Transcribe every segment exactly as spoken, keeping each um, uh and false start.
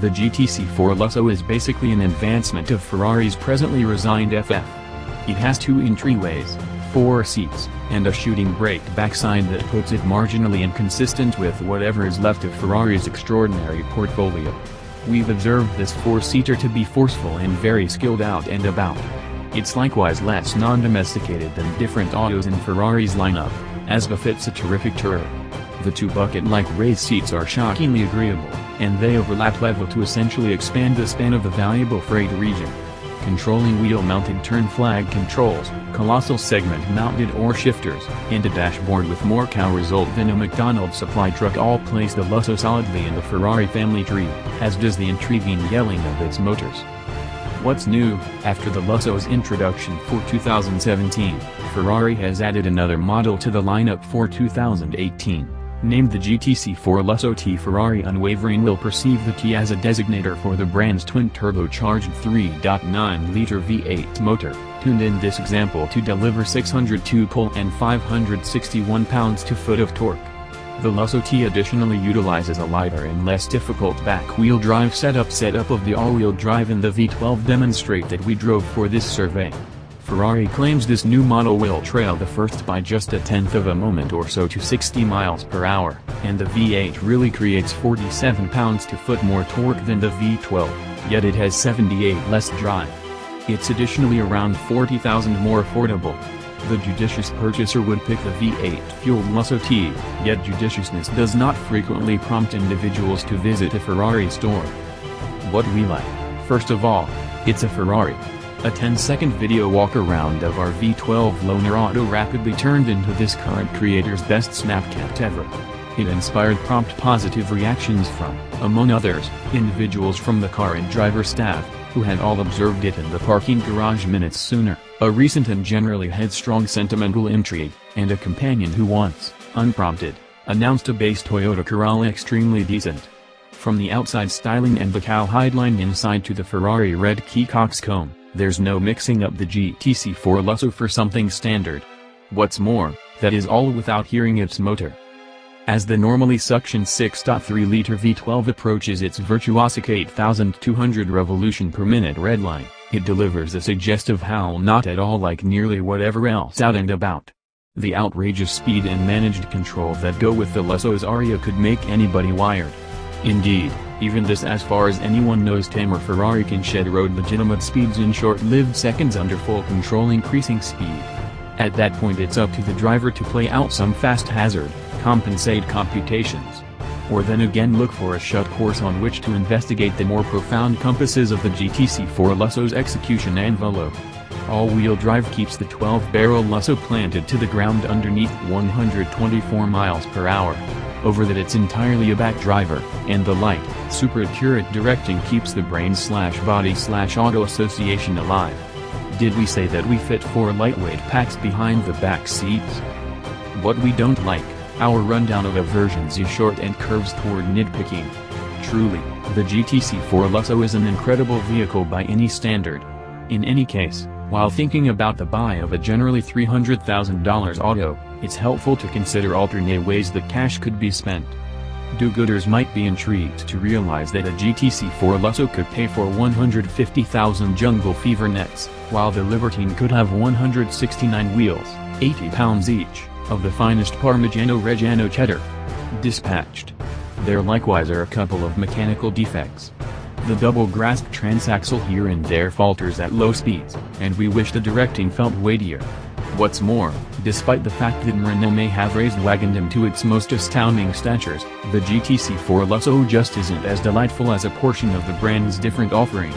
The G T C four Lusso is basically an advancement of Ferrari's presently resigned F F. It has two entryways, four seats, and a shooting brake backside that puts it marginally inconsistent with whatever is left of Ferrari's extraordinary portfolio. We've observed this four-seater to be forceful and very skilled out and about. It's likewise less non-domesticated than different autos in Ferrari's lineup, as befits a terrific tourer. The two bucket-like race seats are shockingly agreeable, and they overlap level to essentially expand the span of the valuable freight region. Controlling wheel-mounted turn flag controls, colossal segment-mounted oar shifters, and a dashboard with more cow result than a McDonald supply truck all place the Lusso solidly in the Ferrari family tree, as does the intriguing yelling of its motors. What's new? After the Lusso's introduction for two thousand seventeen, Ferrari has added another model to the lineup for two thousand eighteen. Named the G T C four Lusso T. Ferrari unwavering will perceive the T as a designator for the brand's twin-turbocharged three point nine liter V eight motor, tuned in this example to deliver six hundred two pull and five hundred sixty-one pounds-to-foot of torque. The Lusso T additionally utilizes a lighter and less difficult back-wheel drive setup setup of the all-wheel drive in the V twelve demonstrate that we drove for this survey. Ferrari claims this new model will trail the first by just a tenth of a moment or so to sixty miles per hour, and the V eight really creates forty-seven pounds-to-foot more torque than the V twelve, yet it has seventy-eight less drive. It's additionally around forty thousand more affordable. The judicious purchaser would pick the V eight fueled Lusso T, yet judiciousness does not frequently prompt individuals to visit a Ferrari store. What we like? First of all, it's a Ferrari. A ten second video walk-around of our V twelve loaner auto rapidly turned into this current creator's best Snapchat ever. It inspired prompt positive reactions from, among others, individuals from the car and driver staff, who had all observed it in the parking garage minutes sooner, a recent and generally headstrong sentimental intrigue, and a companion who once, unprompted, announced a base Toyota Corolla extremely decent. From the outside styling and the cowhide line inside to the Ferrari red key coxcomb, there's no mixing up the G T C four Lusso for something standard. What's more, that is all without hearing its motor. As the normally suctioned six point three liter V twelve approaches its virtuosic eight thousand two hundred revolution per minute redline, it delivers a suggestive howl not at all like nearly whatever else out and about. The outrageous speed and managed control that go with the Lusso's aria could make anybody wired. Indeed, even this as far as anyone knows tamer Ferrari can shed road legitimate speeds in short-lived seconds under full control increasing speed. At that point it's up to the driver to play out some fast hazard, compensate computations. Or then again look for a shut course on which to investigate the more profound compasses of the G T C four Lusso's execution envelope. All-wheel drive keeps the twelve barrel Lusso planted to the ground underneath one hundred twenty-four miles per hour. Over that it's entirely a back driver, and the light, super accurate directing keeps the brain slash body slash auto association alive. Did we say that we fit four lightweight packs behind the back seats? What we don't like, our rundown of aversions is short and curves toward nitpicking. Truly, the G T C four Lusso is an incredible vehicle by any standard. In any case, while thinking about the buy of a generally three hundred thousand dollar auto, it's helpful to consider alternate ways that cash could be spent. Do-gooders might be intrigued to realize that a G T C four Lusso could pay for one hundred fifty thousand jungle fever nets, while the Libertine could have one hundred sixty-nine wheels, eighty pounds each, of the finest Parmigiano Reggiano cheddar. Dispatched. There likewise are a couple of mechanical defects. The double-grasped transaxle here and there falters at low speeds, and we wish the directing felt weightier. What's more, despite the fact that Renault may have raised wagondom to its most astounding statures, the G T C four Lusso just isn't as delightful as a portion of the brand's different offerings.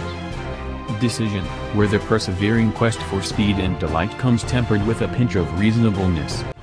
Decision, where the persevering quest for speed and delight comes tempered with a pinch of reasonableness.